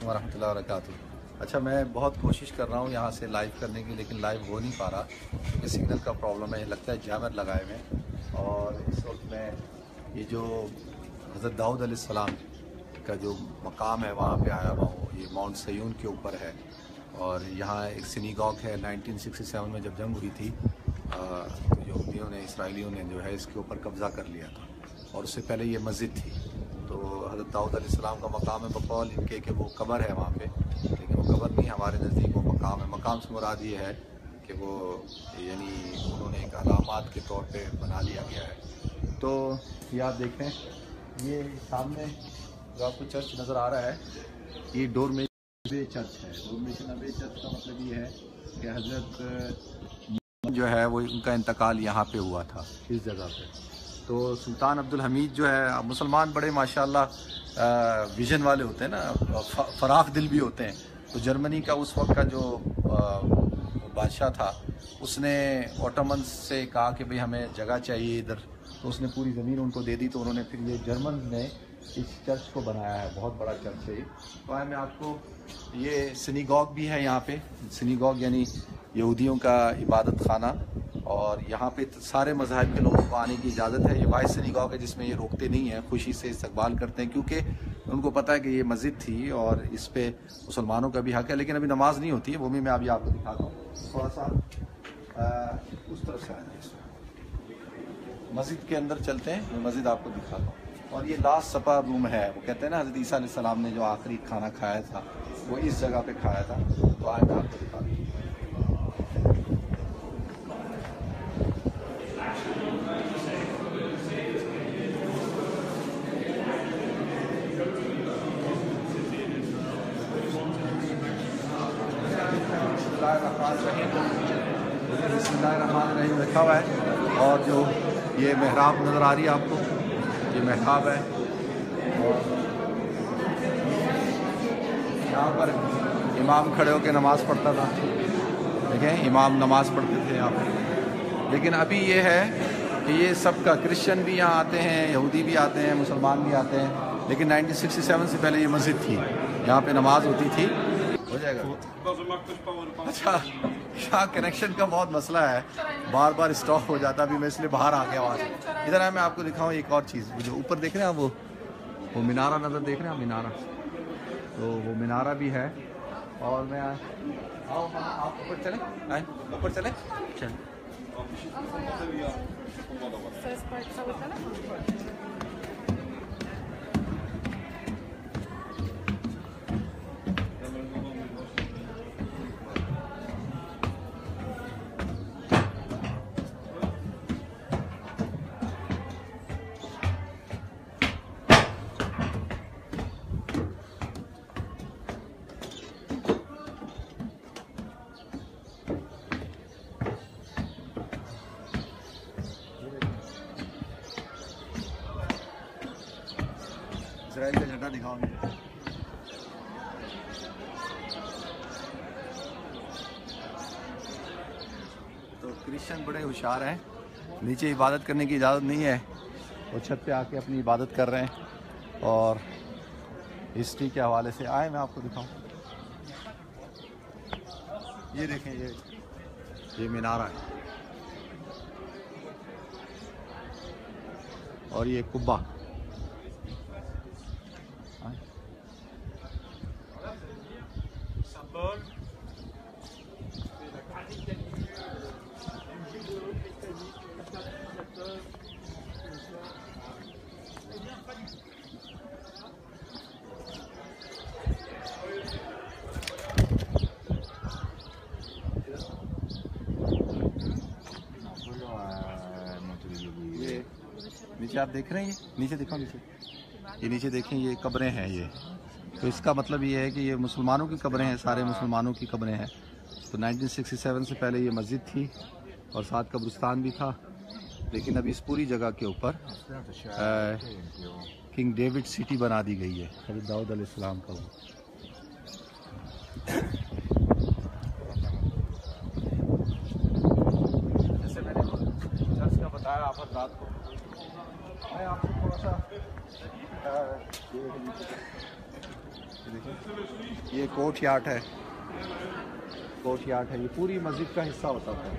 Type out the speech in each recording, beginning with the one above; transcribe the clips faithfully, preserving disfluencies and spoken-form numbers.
ورحمۃ اللہ وبرکاتہ۔ اچھا میں بہت کوشش کر رہا ہوں یہاں سے لائیو کرنے کی، لیکن لائیو ہو نہیں پا رہا کیونکہ سگنل کا پرابلم ہے، لگتا ہے جامر لگائے ہوئے ہیں۔ اور اس وقت میں یہ جو حضرت داؤد علیہ السلام کا جو مقام ہے وہاں پہ آیا ہوا ہوں۔ یہ ماؤنٹ سیون کے اوپر ہے اور یہاں ایک سینیگوگ ہے۔ نائنٹین سکسٹی سیون میں جب جنگ ہوئی تھی تو یہودیوں نے اسرائیلیوں نے جو ہے اس کے اوپر قبضہ کر لیا تھا، اور اس سے پہلے یہ مسجد تھی۔ تو حضرت داؤد علیہ السلام کا مقام ہے بقول ان کے کہ وہ قبر ہے وہاں پہ، لیکن وہ قبر نہیں، ہمارے نزدیک وہ مقام ہے۔ مقام سے مراد یہ ہے کہ وہ یعنی انہوں نے ایک علامات کے طور پہ بنا لیا گیا ہے۔ تو یہ آپ دیکھیں، یہ سامنے جو آپ کو چرچ نظر آ رہا ہے یہ ڈورمے چرچ ہے۔ ڈورمے چرچ کا مطلب یہ ہے کہ حضرت جو ہے وہ ان کا انتقال یہاں پہ ہوا تھا اس جگہ پہ۔ تو سلطان عبد الحمید جو ہے، مسلمان بڑے ماشاءاللہ ویژن والے ہوتے ہیں نا، فراخ دل بھی ہوتے ہیں۔ تو جرمنی کا اس وقت کا جو بادشاہ تھا اس نے اوٹومنز سے کہا کہ بھئی ہمیں جگہ چاہیے ادھر، تو اس نے پوری زمین ان کو دے دی۔ تو انہوں نے پھر یہ جرمن نے اس چرچ کو بنایا ہے، بہت بڑا چرچ ہے۔ تو آئے میں آپ کو، یہ سینیگوگ بھی ہے یہاں پہ۔ سینیگوگ یعنی یہودیوں کا عبادت خانہ، اور یہاں پہ سارے مذاہب کے لوگوں کو آنے کی اجازت ہے۔ یہ واحد سینیگوگ ہے جس میں یہ روکتے نہیں ہیں، خوشی سے استقبال کرتے ہیں، کیونکہ ان کو پتہ ہے کہ یہ مسجد تھی اور اس پہ مسلمانوں کا بھی حق ہے۔ لیکن ابھی نماز نہیں ہوتی ہے، وہ بھی میں ابھی آپ کو دکھاتا ہوں۔ تھوڑا سا اس طرف سے آئیں، مسجد کے اندر چلتے ہیں، میں مسجد آپ کو دکھاتا ہوں۔ اور یہ لاسٹ سپر روم ہے، وہ کہتے ہیں نا حضرت عیسیٰ علیہ السلام نے جو آخری کھانا کھایا تھا وہ اس جگہ پہ کھایا تھا۔ تو آئے میں آپ کو دکھاتا ہوں۔ بسم اللہ الرحمن الرحیم لکھا ہوا ہے، اور جو یہ محراب نظر آ رہی ہے آپ کو، یہ محراب ہے، اور یہاں پر امام کھڑے ہو کے نماز پڑھتا تھا۔ دیکھیں امام نماز پڑھتے تھے یہاں پہ۔ لیکن ابھی یہ ہے کہ یہ سب کا کرسچن بھی یہاں آتے ہیں، یہودی بھی آتے ہیں، مسلمان بھی آتے ہیں، لیکن نائنٹین سکسٹی سیون سے پہلے یہ مسجد تھی، یہاں پہ نماز ہوتی تھی۔ ہو جائے گا۔ اچھا یہاں کنیکشن کا بہت مسئلہ ہے، بار بار اسٹاپ ہو جاتا، ابھی میں اس لیے باہر آ گیا وہاں سے۔ ادھر آئے میں آپ کو دکھاؤں ایک اور چیز، جو اوپر دیکھ رہے ہیں وہ وہ مینارہ نظر دیکھ رہے ہیں، مینارہ، تو وہ مینارہ بھی ہے۔ اور میں آؤ آپ اوپر چلیں، آئیں اوپر چلیں، چل اسرائیل کا جھنڈا دکھاؤں گے۔ تو کرسچن بڑے ہوشیار ہیں، نیچے عبادت کرنے کی اجازت نہیں ہے، وہ چھت پہ آ کے اپنی عبادت کر رہے ہیں۔ اور ہسٹری کے حوالے سے آئے میں آپ کو دکھاؤں، یہ دیکھیں، یہ یہ مینارہ ہے اور یہ قبہ۔ نیچے آپ دیکھ رہے ہیں، یہ نیچے دکھاؤ، نیچے یہ نیچے دیکھیں، یہ قبریں ہیں یہ۔ تو اس کا مطلب یہ ہے کہ یہ مسلمانوں کی قبریں ہیں، سارے مسلمانوں کی قبریں ہیں۔ تو نائنٹین سکسٹی سیون سے پہلے یہ مسجد تھی اور ساتھ قبرستان بھی تھا، لیکن اب اس پوری جگہ کے اوپر کنگ ڈیوڈ سٹی بنا دی گئی ہے، حضرت داؤد علیہ السلام کا۔ وہ جیسے میں نے چرچ کا بتایا آپ حضرات کو، میں آپ کو تھوڑا سا دیکھیں یہ کوٹ یارڈ ہے، کوٹ یارڈ ہے، یہ پوری مسجد کا حصہ ہوتا تھا،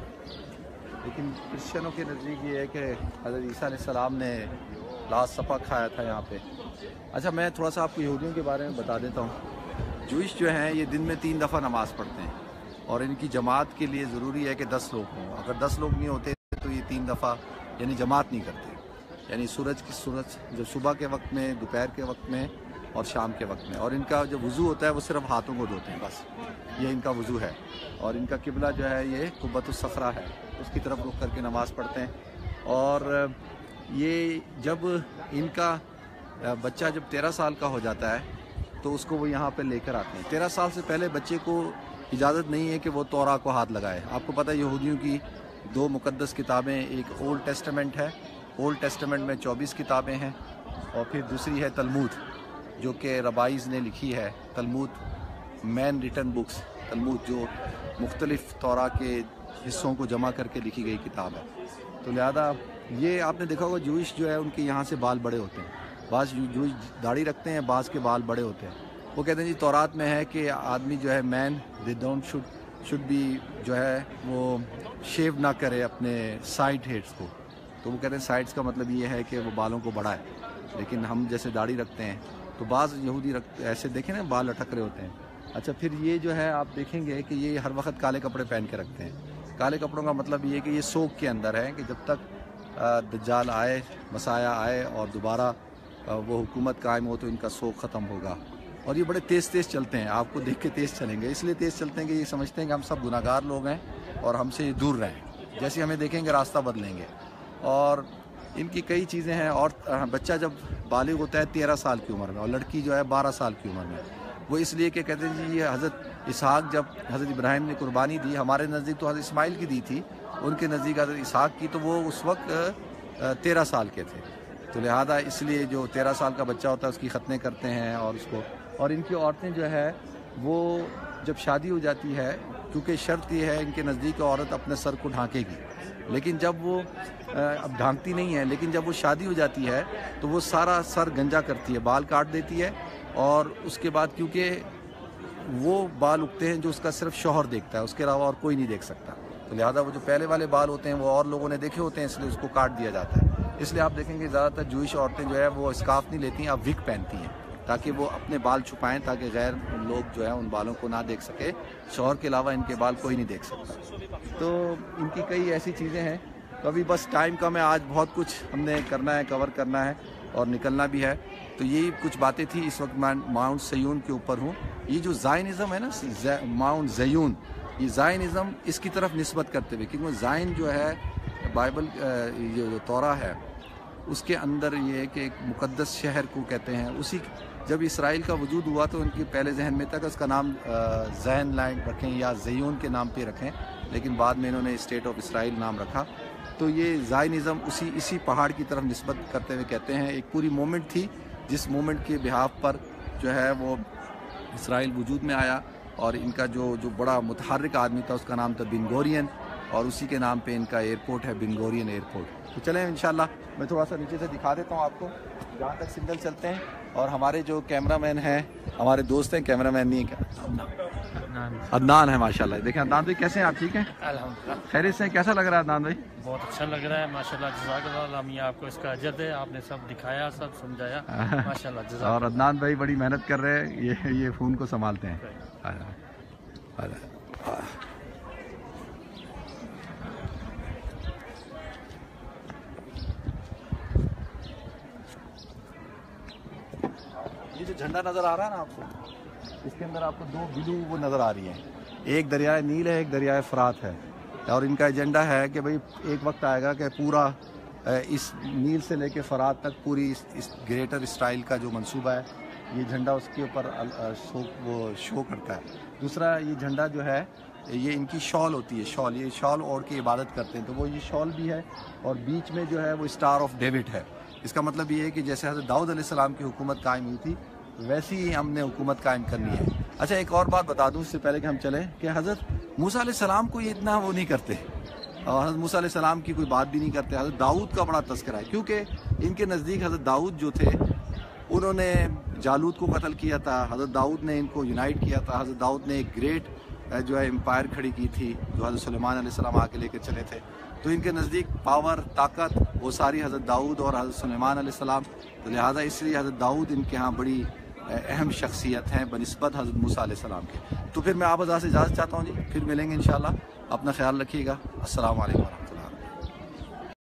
لیکن کرسچنوں کے نزدیک یہ ہے کہ حضرت عیسیٰ علیہ السلام نے لاسٹ سپا کھایا تھا یہاں پہ۔ اچھا میں تھوڑا سا آپ کو یہودیوں کے بارے میں بتا دیتا ہوں۔ جوئش جو ہیں یہ دن میں تین دفعہ نماز پڑھتے ہیں، اور ان کی جماعت کے لیے ضروری ہے کہ دس لوگ ہوں، اگر دس لوگ نہیں ہوتے تو یہ تین دفعہ یعنی جماعت نہیں کرتے، یعنی سورج کی سورج جو صبح کے وقت میں، دوپہر کے وقت میں اور شام کے وقت میں، اور ان کا جو وضو ہوتا ہے وہ صرف ہاتھوں کو دھوتے ہیں، بس یہ ان کا وضو ہے، اور ان کا قبلہ جو ہے یہ قبۃ الصخرہ ہے، اس کی طرف رخ کر کے نماز پڑھتے ہیں۔ اور یہ جب ان کا بچہ جب تیرہ سال کا ہو جاتا ہے تو اس کو وہ یہاں پہ لے کر آتے ہیں۔ تیرہ سال سے پہلے بچے کو اجازت نہیں ہے کہ وہ توراہ کو ہاتھ لگائے۔ آپ کو پتہ ہے یہودیوں کی دو مقدس کتابیں، ایک اولڈ ٹیسٹمنٹ ہے، اولڈ ٹیسٹمنٹ میں چوبیس کتابیں ہیں، اور پھر دوسری ہے تلمود جو کہ ربائز نے لکھی ہے۔ تلمود مین ریٹن بکس، تلمود جو مختلف توراہ کے حصوں کو جمع کر کے لکھی گئی کتاب ہے۔ تو لہذا یہ آپ نے دیکھا ہوگا جوئش جو ہے ان کے یہاں سے بال بڑے ہوتے ہیں، بعض جوئش داڑھی رکھتے ہیں، بعض کے بال بڑے ہوتے ہیں۔ وہ کہتے ہیں جی تورات میں ہے کہ آدمی جو ہے men they don't should should be جو ہے وہ شیو نہ کرے اپنے سائڈ ہیڈس کو، تو وہ کہتے ہیں سائڈس کا مطلب یہ ہے کہ وہ بالوں کو بڑھائے، لیکن ہم جیسے داڑھی رکھتے ہیں تو بعض یہودی رکھ ایسے دیکھیں نا بال لٹک رہے ہوتے ہیں۔ اچھا پھر یہ جو ہے آپ دیکھیں گے کہ یہ ہر وقت کالے کپڑے پہن کے رکھتے ہیں۔ کالے کپڑوں کا مطلب یہ ہے کہ یہ سوگ کے اندر ہے کہ جب تک دجال آئے، مسیح آئے اور دوبارہ وہ حکومت قائم ہو تو ان کا سوگ ختم ہوگا۔ اور یہ بڑے تیز تیز چلتے ہیں، آپ کو دیکھ کے تیز چلیں گے، اس لیے تیز چلتے ہیں کہ یہ سمجھتے ہیں کہ ہم سب گناہ گار لوگ ہیں اور ہم سے دور رہیں، جیسے ہمیں دیکھیں گے راستہ بدلیں گے۔ اور ان کی کئی چیزیں ہیں، اور بچہ جب بالغ ہوتا ہے تیرہ سال کی عمر میں، اور لڑکی جو ہے بارہ سال کی عمر میں، وہ اس لیے کہ کہتے ہیں جی یہ حضرت اسحاق جب حضرت ابراہیم نے قربانی دی، ہمارے نزدیک تو حضرت اسماعیل کی دی تھی، ان کے نزدیک حضرت اسحاق کی، تو وہ اس وقت تیرہ سال کے تھے، تو لہذا اس لیے جو تیرہ سال کا بچہ ہوتا ہے اس کی ختنیں کرتے ہیں، اور اس کو، اور ان کی عورتیں جو ہے وہ جب شادی ہو جاتی ہے، کیونکہ شرط یہ ہے ان کے نزدیک عورت اپنے سر کو ڈھانکے گی، لیکن جب وہ اب ڈھانکتی نہیں ہے، لیکن جب وہ شادی ہو جاتی ہے تو وہ سارا سر گنجا کرتی ہے، بال کاٹ دیتی ہے، اور اس کے بعد کیونکہ وہ بال اگتے ہیں جو اس کا صرف شوہر دیکھتا ہے، اس کے علاوہ اور کوئی نہیں دیکھ سکتا، تو لہذا وہ جو پہلے والے بال ہوتے ہیں وہ اور لوگوں نے دیکھے ہوتے ہیں، اس لیے اس کو کاٹ دیا جاتا ہے۔ اس لیے آپ دیکھیں گے زیادہ تر جوئش عورتیں جو ہے وہ اسکارف نہیں لیتی ہیں، اب وگ پہنتی ہیں، تاکہ وہ اپنے بال چھپائیں، تاکہ غیر لوگ جو ہے ان بالوں کو نہ دیکھ سکے، شوہر کے علاوہ ان کے بال کوئی نہیں دیکھ سکتا۔ تو ان کی کئی ایسی چیزیں ہیں، تو ابھی بس ٹائم کم ہے، آج بہت کچھ ہم نے کرنا ہے، کور کرنا ہے اور نکلنا بھی ہے، تو یہی کچھ باتیں تھی۔ اس وقت میں ماؤنٹ سیون کے اوپر ہوں۔ یہ جو زائنزم ہے نا، ماؤنٹ زیون، یہ زائنزم اس کی طرف نسبت کرتے ہوئے، کیونکہ زائن جو ہے بائبل یہ جو توراہ ہے اس کے اندر یہ ہے کہ ایک مقدس شہر کو کہتے ہیں۔ اسی جب اسرائیل کا وجود ہوا تو ان کے پہلے ذہن میں تھا کہ اس کا نام زین لینڈ رکھیں یا زیون کے نام پہ رکھیں، لیکن بعد میں انہوں نے اسٹیٹ آف اسرائیل نام رکھا۔ تو یہ زائنزم اسی اسی پہاڑ کی طرف نسبت کرتے ہوئے کہتے ہیں۔ ایک پوری مومنٹ تھی جس مومنٹ کے بہاف پر جو ہے وہ اسرائیل وجود میں آیا، اور ان کا جو جو بڑا متحرک آدمی تھا اس کا نام تھا بن گورین، اور اسی کے نام پہ ان کا ایئرپورٹ ہے بن گورین ایئرپورٹ۔ تو چلیں انشاءاللہ میں تھوڑا سا نیچے سے دکھا دیتا ہوں آپ کو جہاں تک سگنل چلتے ہیں، اور ہمارے جو کیمرہ مین ہیں، ہمارے دوست ہیں، کیمرہ مین نہیں ہے عدنان ہے ماشاءاللہ۔ دیکھیں عدنان بھائی کیسے ہیں آپ؟ ٹھیک ہیں الحمدللہ، خیریت سے؟ کیسا لگ رہا ہے عدنان بھائی؟ بہت اچھا لگ رہا ہے ماشاءاللہ، جزاک اللہ، اللہ آپ کو اس کا اجر دے، آپ نے سب دکھایا، سب سمجھایا ماشاءاللہ، جزاک۔ اور عدنان بھائی بڑی محنت کر رہے ہیں، یہ یہ فون کو سنبھالتے ہیں۔ یہ جو جھنڈا نظر آ رہا ہے نا آپ کو، اس کے اندر آپ کو دو بلو وہ نظر آ رہی ہیں، ایک دریائے نیل ہے، ایک دریائے فرات ہے، اور ان کا ایجنڈا ہے کہ بھئی ایک وقت آئے گا کہ پورا اس نیل سے لے کے فرات تک پوری اس, اس گریٹر اسرائیل کا جو منصوبہ ہے، یہ جھنڈا اس کے اوپر شو وہ شو کرتا ہے۔ دوسرا یہ جھنڈا جو ہے یہ ان کی شال ہوتی ہے، شال، یہ شال اوڑھ کے عبادت کرتے ہیں، تو وہ یہ شال بھی ہے، اور بیچ میں جو ہے وہ اسٹار آف ڈیوڈ ہے۔ اس کا مطلب یہ ہے کہ جیسے حضرت داؤد علیہ السلام کی حکومت قائم ہوئی تھی ویسی ہی ہم نے حکومت قائم کرنی ہے۔ اچھا ایک اور بات بتا دوں اس سے پہلے کہ ہم چلیں، کہ حضرت موسیٰ علیہ السلام کو یہ اتنا وہ نہیں کرتے، اور حضرت موسیٰ علیہ السلام کی کوئی بات بھی نہیں کرتے۔ حضرت داؤد کا بڑا تذکرہ ہے، کیونکہ ان کے نزدیک حضرت داؤد جو تھے انہوں نے جالوت کو قتل کیا تھا، حضرت داؤد نے ان کو یونائٹ کیا تھا، حضرت داؤد نے ایک گریٹ جو ہے امپائر کھڑی کی تھی جو حضرت سلیمان علیہ السلام آ کے لے کے چلے تھے. تو ان کے نزدیک پاور، طاقت وہ ساری حضرت داؤد اور حضرت سلیمان علیہ السلام، تو لہٰذا اس لیے حضرت داؤد ان کے ہاں بڑی اہم شخصیت ہیں بنسبت حضرت موسیٰ علیہ السلام کے. تو پھر میں آپ حضرات سے اجازت چاہتا ہوں جی، پھر ملیں گے انشاءاللہ. اپنا خیال رکھیے گا. السلام علیکم.